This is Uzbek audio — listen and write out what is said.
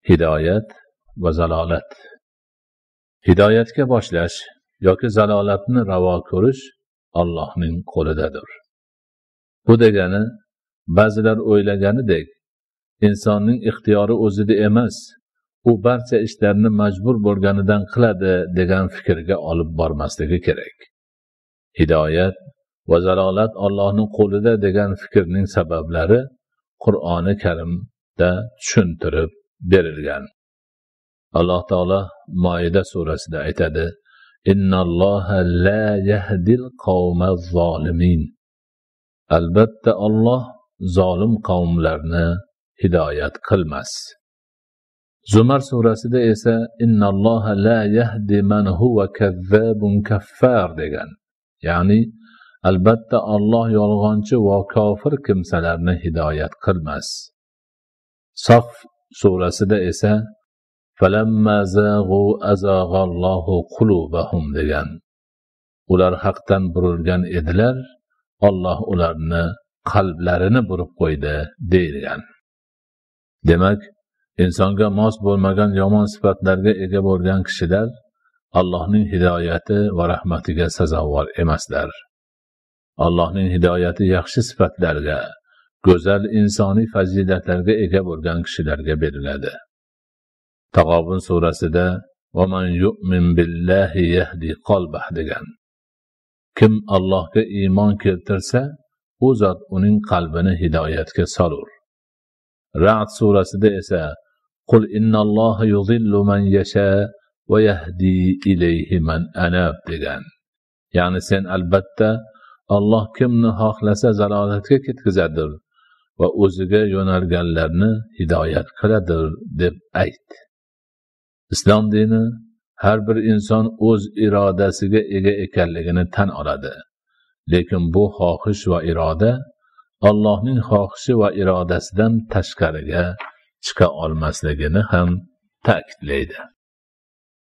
Hidoyat va zalolat. Hidoyatga boshlash yoki zalolatni ravo ko'rish Allohning qo'lidadir. Bu degani ba'zilar o'ylaganidek insonning ixtiyori o'zida emas, u barcha ishlarni majbur bo'lganidan qiladi degan fikrga olib bormasligi kerak. Hidoyat va zalolat Allohning qo'lida degan fikrning sabablari Qur'oni Karimda tushuntirib berilgan. Alloh taolo Moida surasida aytadi: "Innalloha la yahdil qawmaz zolimin." Albatta Alloh zolim qavmlarni hidoyat qilmas. Zumar surasida esa "Innalloha la yahdi man huwa kazzabun kaffar" degan. Ya'ni albatta Alloh yolg'onchi va kofir kimsalarni hidoyat qilmas. Sof surasida esa "Falamma zaghu azaghallohu qulubahum" degan. Ular haqdan burilgan edilar, Alloh ularni qalblarini burib qo'ydi deyilgan. Demak, insonga mos bo'lmagan yomon sifatlarga ega bo'lgan kishilar Allohning hidoyati va rahmatiga sazovor emaslar. Allohning hidoyati yaxshi sifatlarga, go'zal insoniy fazilatlarga ega bo'lgan kishilarga beriladi. Tag'obun surasida "Va man yu'min billahi yahdi qalbah" degan. Kim Allohga iymon keltirsa, u zot uning qalbini hidoyatga solur. Ra'd surasida esa "Qul innalloha yudhillu man yasha va yahdi ilayhi man anab" degan. Ya'ni sen albatta Alloh kimni xohlasa zalolatga ketkizadir va o'ziga yo'nalganlarni hidoyat qiladir deb ayt. Islom dini har bir inson o'z irodasiga ega ekanligini tan oladi. Lekin bu xohish va iroda Allohning xohishi va irodasidan tashqariga chiqa olmasligini ham ta'kidlaydi.